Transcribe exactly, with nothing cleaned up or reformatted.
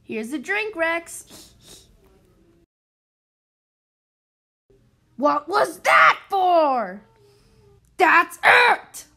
Here's a drink, Rex. What was that for? That's it!